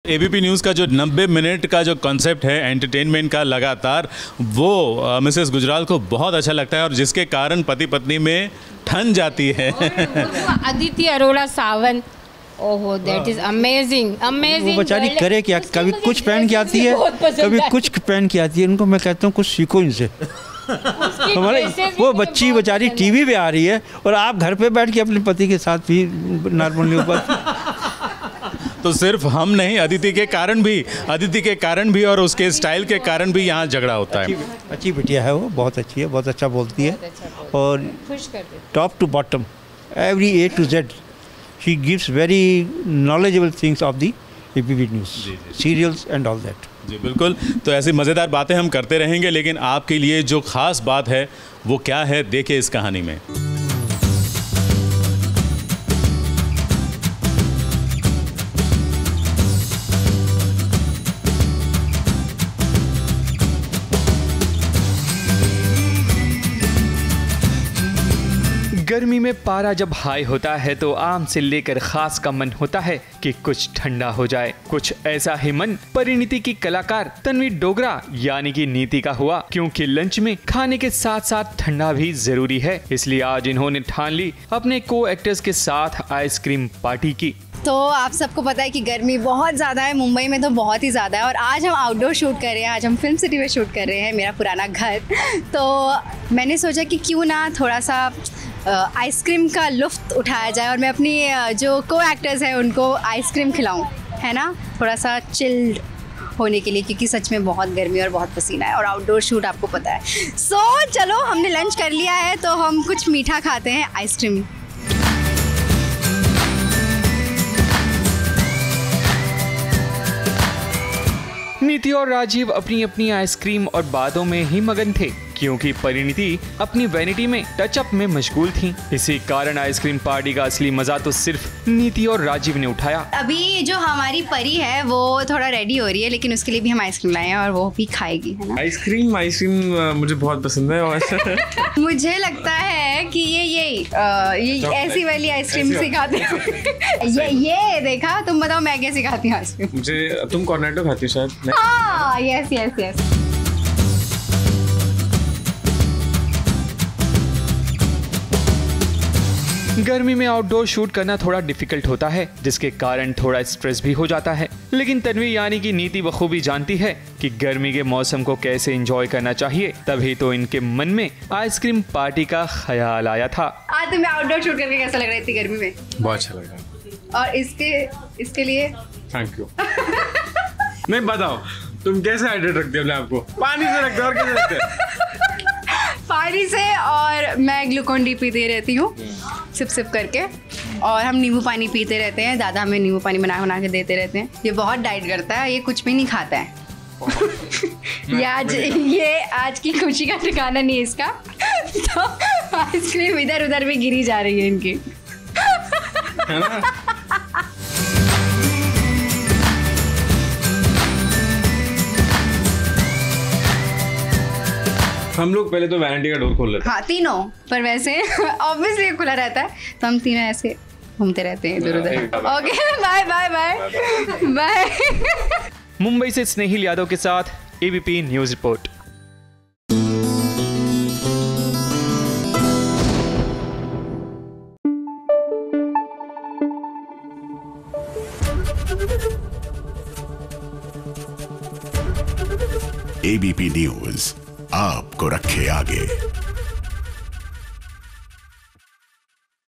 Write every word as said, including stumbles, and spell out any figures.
ABP news का जो नब्बे मिनट का जो कॉन्सेप्ट है एंटरटेनमेंट का लगातार, वो मिसेस गुजराल को बहुत अच्छा लगता है और जिसके कारण पति पत्नी में ठन जाती है। अदिति अरोड़ा सावंत, ओहो दैट इज अमेजिंग अमेजिंग। वो बेचारी करे क्या, कभी कुछ पहन के आती है, कभी कुछ पहन के आती है। उनको मैं कहता हूँ कुछ सीखो इनसे। हमारे वो बच्ची बेचारी टीवी पे आ रही है और आप घर पे बैठ के अपने पति के साथ भी नॉर्मली ऊपर। तो सिर्फ हम नहीं, अदिति के कारण भी अदिति के कारण भी और उसके स्टाइल के कारण भी यहाँ झगड़ा होता है। अच्छी बिटिया है, वो बहुत अच्छी है, बहुत अच्छा बोलती है और top to bottom every A to Z she gives very knowledgeable things of the ABP News, serials and all that. जी बिल्कुल, तो ऐसी मज़ेदार बातें हम करते रहेंगे, लेकिन आपके लिए जो ख़ास बात है वो क्या है, देखिए इस कहानी में। गर्मी में पारा जब हाई होता है तो आम से लेकर खास का मन होता है कि कुछ ठंडा हो जाए। कुछ ऐसा ही मन परिणीति की कलाकार तन्वी डोगरा यानी कि नीति का हुआ, क्योंकि लंच में खाने के साथ साथ ठंडा भी जरूरी है। इसलिए आज इन्होंने ठान ली अपने को एक्टर्स के साथ आइसक्रीम पार्टी की। तो आप सबको पता है कि गर्मी बहुत ज़्यादा है, मुंबई में तो बहुत ही ज़्यादा है और आज हम आउटडोर शूट कर रहे हैं, आज हम फिल्म सिटी में शूट कर रहे हैं, मेरा पुराना घर। तो मैंने सोचा कि क्यों ना थोड़ा सा आइसक्रीम का लुत्फ़ उठाया जाए और मैं अपनी जो को एक्टर्स हैं उनको आइसक्रीम खिलाऊं, है ना, थोड़ा सा चिल्ड होने के लिए, क्योंकि सच में बहुत गर्मी और बहुत पसीना है और आउटडोर शूट आपको पता है। सो so, चलो हमने लंच कर लिया है तो हम कुछ मीठा खाते हैं, आइसक्रीम। नीति और राजीव अपनी अपनी आइसक्रीम और बातों में ही मगन थे, क्योंकि परिणीति अपनी वैनिटी में टचअप में मशगूल थी। इसी कारण आइसक्रीम पार्टी का असली मजा तो सिर्फ नीति और राजीव ने उठाया। अभी जो हमारी परी है वो थोड़ा रेडी हो रही है, लेकिन उसके लिए भी हम आइसक्रीम लाए हैं और वो भी खाएगी, है ना। आइसक्रीम आइसक्रीम मुझे बहुत पसंद है और मुझे लगता है कि ये ये, आ, ये ऐसी वाली आइसक्रीम सिखाते हैं। ये ये देखा, तुम बताओ मैं कैसे खाती हूँ आइसक्रीम। मुझे तुम कॉर्नेटो खाती हो शायद। हाँ यस यस यस। गर्मी में आउटडोर शूट करना थोड़ा डिफिकल्ट होता है, जिसके कारण थोड़ा स्ट्रेस भी हो जाता है। लेकिन तन्वी यानी कि नीति बखूबी जानती है कि गर्मी के मौसम को कैसे एंजॉय करना चाहिए, तभी तो इनके मन में आइसक्रीम पार्टी का ख्याल आया था। आज तुम्हें आउटडोर शूट करके कैसा लग रहा है इतनी गर्मी में? बहुत अच्छा लग रहा है। और इसके इसके लिए थैंक यू। नहीं बताओ तुम कैसे हाइड्रेट रखते हो अपने आप को? पानी से रखते हो और कैसे रखते हो? पानी से, और मैं ग्लूकोन डी पीते रहती हूँ सिप सिप करके, और हम नींबू पानी पीते रहते हैं। दादा हमें नींबू पानी बना बना के देते रहते हैं। ये बहुत डाइट करता है, ये कुछ भी नहीं खाता है। ये आज ये आज की खुशी का ठिकाना नहीं है इसका। तो आइसक्रीम इधर उधर भी गिरी जा रही है इनकी। है ना? हम लोग पहले तो वैनिटी का डोर खोल लेते हैं। हाँ तीनों, पर वैसे ऑब्वियसली खुला रहता है तो हम तीनों ऐसे घूमते रहते हैं इधर उधर। Okay bye bye bye bye. Mumbai से स्नेहिल यादव के साथ एबीपी न्यूज़ रिपोर्ट। एबीपी न्यूज़ आपको रखे आगे।